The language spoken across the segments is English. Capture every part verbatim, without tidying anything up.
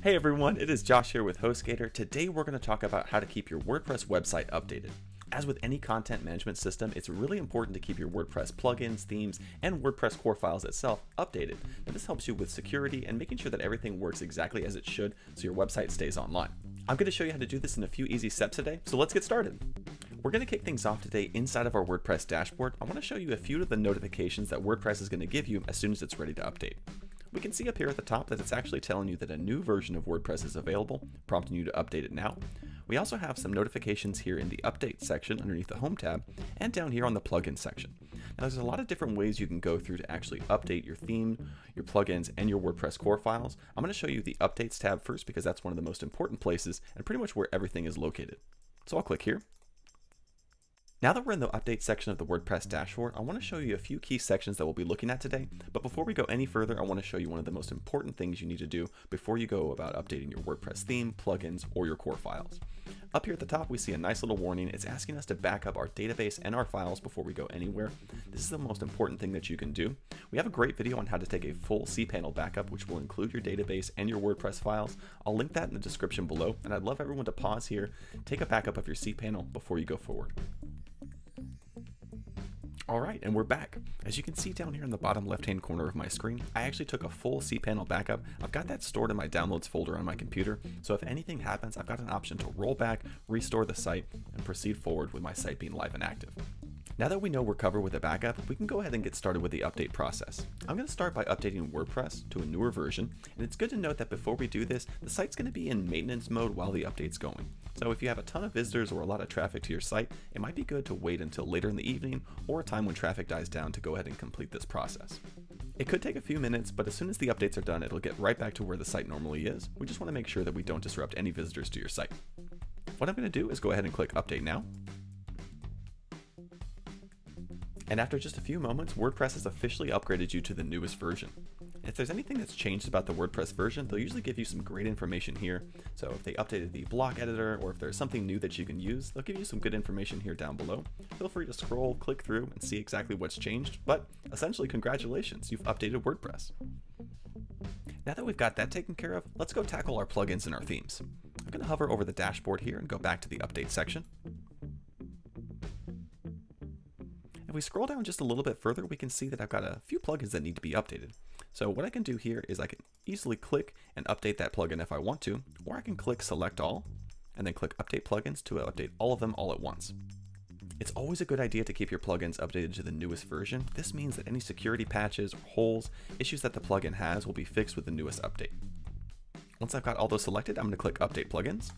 Hey everyone, it is Josh here with HostGator. Today we're going to talk about how to keep your WordPress website updated. As with any content management system, it's really important to keep your WordPress plugins, themes, and WordPress core files itself updated. Now this helps you with security and making sure that everything works exactly as it should so your website stays online. I'm going to show you how to do this in a few easy steps today, so let's get started. We're going to kick things off today inside of our WordPress dashboard. I want to show you a few of the notifications that WordPress is going to give you as soon as it's ready to update. We can see up here at the top that it's actually telling you that a new version of WordPress is available, prompting you to update it now. We also have some notifications here in the update section underneath the home tab and down here on the plugin section. Now there's a lot of different ways you can go through to actually update your theme, your plugins, and your WordPress core files. I'm going to show you the updates tab first because that's one of the most important places and pretty much where everything is located. So I'll click here. Now that we're in the update section of the WordPress dashboard, I want to show you a few key sections that we'll be looking at today. But before we go any further, I want to show you one of the most important things you need to do before you go about updating your WordPress theme, plugins, or your core files. Up here at the top, we see a nice little warning. It's asking us to back up our database and our files before we go anywhere. This is the most important thing that you can do. We have a great video on how to take a full cPanel backup, which will include your database and your WordPress files. I'll link that in the description below, and I'd love everyone to pause here, take a backup of your cPanel before you go forward. Alright, and we're back. As you can see down here in the bottom left hand corner of my screen, I actually took a full cPanel backup. I've got that stored in my downloads folder on my computer, so if anything happens, I've got an option to roll back, restore the site, and proceed forward with my site being live and active. Now that we know we're covered with a backup, we can go ahead and get started with the update process. I'm going to start by updating WordPress to a newer version, and it's good to note that before we do this, the site's going to be in maintenance mode while the update's going. So if you have a ton of visitors or a lot of traffic to your site, it might be good to wait until later in the evening or a time when traffic dies down to go ahead and complete this process. It could take a few minutes, but as soon as the updates are done, it'll get right back to where the site normally is. We just want to make sure that we don't disrupt any visitors to your site. What I'm going to do is go ahead and click Update Now. And after just a few moments, WordPress has officially upgraded you to the newest version. If there's anything that's changed about the WordPress version, they'll usually give you some great information here. So if they updated the block editor, or if there's something new that you can use, they'll give you some good information here down below. Feel free to scroll, click through, and see exactly what's changed, but essentially congratulations, you've updated WordPress. Now that we've got that taken care of, let's go tackle our plugins and our themes. I'm going to hover over the dashboard here and go back to the update section. If we scroll down just a little bit further, we can see that I've got a few plugins that need to be updated. So what I can do here is I can easily click and update that plugin if I want to, or I can click Select All, and then click Update Plugins to update all of them all at once. It's always a good idea to keep your plugins updated to the newest version. This means that any security patches or holes, issues that the plugin has will be fixed with the newest update. Once I've got all those selected, I'm going to click Update Plugins.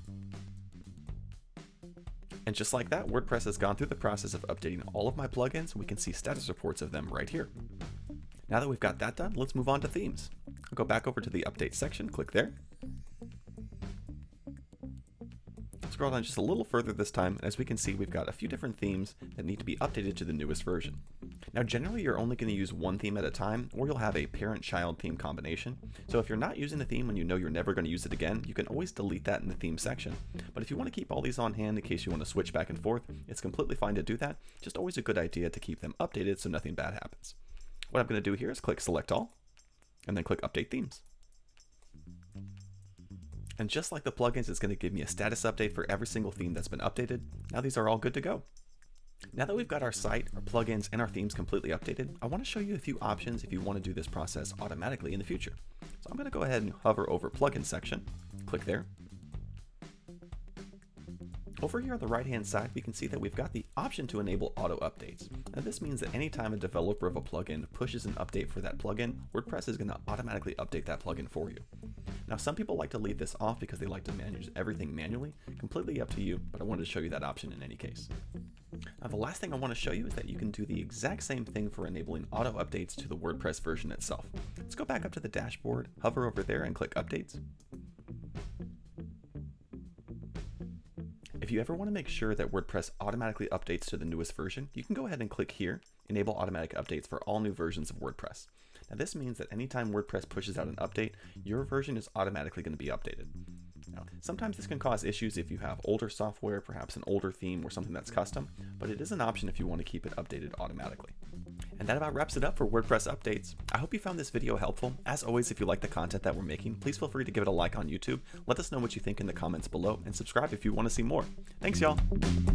And just like that, WordPress has gone through the process of updating all of my plugins. We can see status reports of them right here. Now that we've got that done, let's move on to themes. I'll go back over to the update section, click there. Scroll down just a little further this time, and as we can see, we've got a few different themes that need to be updated to the newest version. Now generally you're only going to use one theme at a time, or you'll have a parent-child theme combination. So if you're not using a theme and you know you're never going to use it again, you can always delete that in the theme section. But if you want to keep all these on hand in case you want to switch back and forth, it's completely fine to do that. Just always a good idea to keep them updated so nothing bad happens. What I'm going to do here is click Select All, and then click Update Themes. And just like the plugins, it's going to give me a status update for every single theme that's been updated. Now these are all good to go. Now that we've got our site, our plugins, and our themes completely updated, I want to show you a few options if you want to do this process automatically in the future. So I'm going to go ahead and hover over Plugin section, click there. Over here on the right hand side, we can see that we've got the option to enable auto updates. Now this means that anytime a developer of a plugin pushes an update for that plugin, WordPress is going to automatically update that plugin for you. Now some people like to leave this off because they like to manage everything manually. Completely up to you, but I wanted to show you that option in any case. Now the last thing I want to show you is that you can do the exact same thing for enabling auto updates to the WordPress version itself. Let's go back up to the dashboard, hover over there and click Updates. If you ever want to make sure that WordPress automatically updates to the newest version, you can go ahead and click here, Enable Automatic Updates for all new versions of WordPress. Now this means that anytime WordPress pushes out an update, your version is automatically going to be updated. Now, sometimes this can cause issues if you have older software, perhaps an older theme or something that's custom, but it is an option if you want to keep it updated automatically. And that about wraps it up for WordPress updates. I hope you found this video helpful. As always, if you like the content that we're making, please feel free to give it a like on YouTube. Let us know what you think in the comments below, and subscribe if you want to see more. Thanks, y'all.